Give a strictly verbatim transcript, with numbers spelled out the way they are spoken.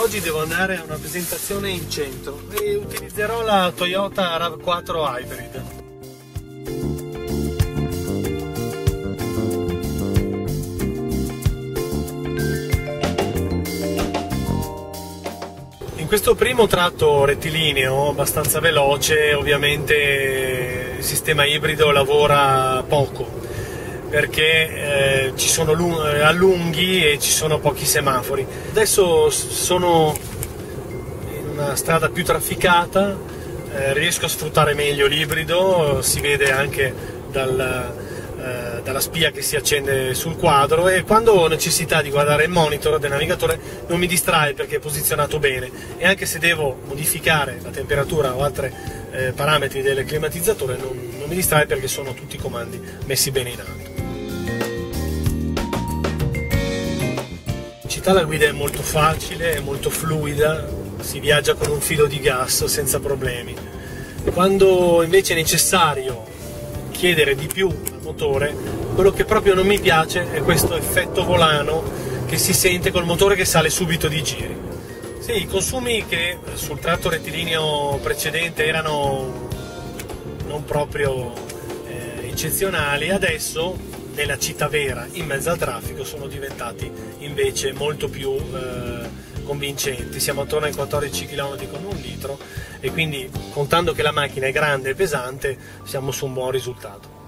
Oggi devo andare a una presentazione in centro e utilizzerò la Toyota RAV quattro Hybrid. In questo primo tratto rettilineo abbastanza veloce, ovviamente il sistema ibrido lavora poco perché eh, ci sono allunghi e ci sono pochi semafori. Adesso sono in una strada più trafficata, eh, riesco a sfruttare meglio l'ibrido, si vede anche dal, eh, dalla spia che si accende sul quadro, e quando ho necessità di guardare il monitor del navigatore non mi distrae perché è posizionato bene, e anche se devo modificare la temperatura o altri eh, parametri del climatizzatore non, non mi distrae perché sono tutti comandi messi bene in alto. In città la guida è molto facile, è molto fluida, si viaggia con un filo di gas senza problemi. Quando invece è necessario chiedere di più al motore, quello che proprio non mi piace è questo effetto volano che si sente col motore che sale subito di giri. Sì, i consumi che sul tratto rettilineo precedente erano non proprio eh, eccezionali, adesso nella città vera, in mezzo al traffico, sono diventati invece molto più eh, convincenti. Siamo attorno ai quattordici chilometri con un litro, e quindi, contando che la macchina è grande e pesante, siamo su un buon risultato.